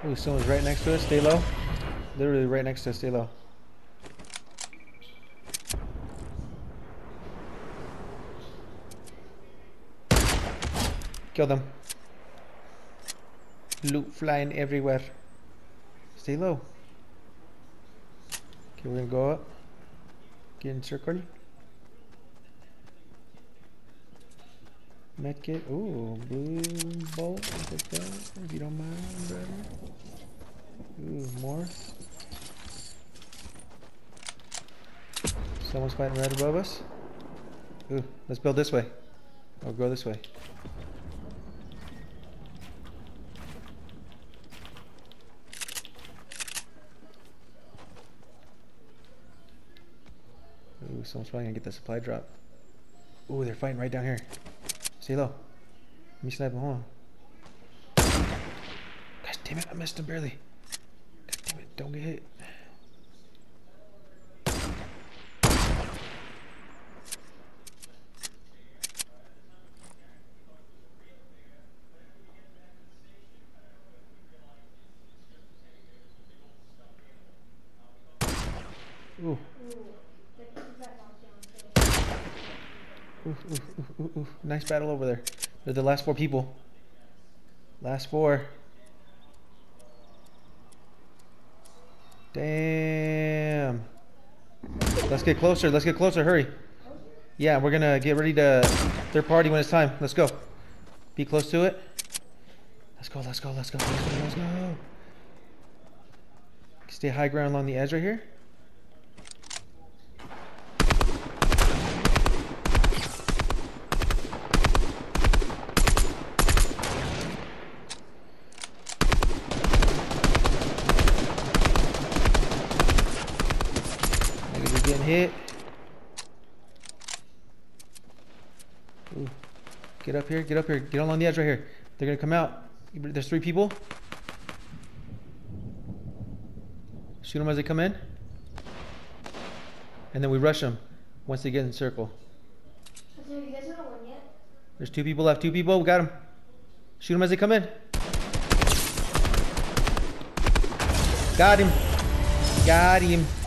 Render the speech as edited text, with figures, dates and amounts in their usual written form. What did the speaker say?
Ooh, someone's right next to us. Stay low. Literally right next to us. Stay low. Kill them. Loot flying everywhere. Stay low. Okay, we're gonna go up. Get in circle. Medkit. Ooh, blue bolt. Take that if you don't mind, brother. Ooh, more. Someone's fighting right above us. Ooh, let's build this way. Or go this way. Ooh, someone's probably gonna get the supply drop. Ooh, they're fighting right down here. Stay low. Let me snipe him. Hold on. Gosh damn it, I missed him barely. God damn it, don't get hit. Ooh. Ooh. Nice battle over there. They're the last 4 people. Last 4. Damn. Let's get closer. Let's get closer. Hurry. Yeah, we're gonna get ready to third party when it's time. Let's go. Be close to it. Let's go. Let's go. Let's go. Let's go. Let's go. Stay high ground along the edge right here. Getting hit. Ooh. Get up here, get up here. Get along the edge right here. They're gonna come out. There's 3 people. Shoot them as they come in. And then we rush them once they get in circle. So you guys haven't won yet? There's 2 people left. 2 people. We got them. Shoot them as they come in. Got him. Got him.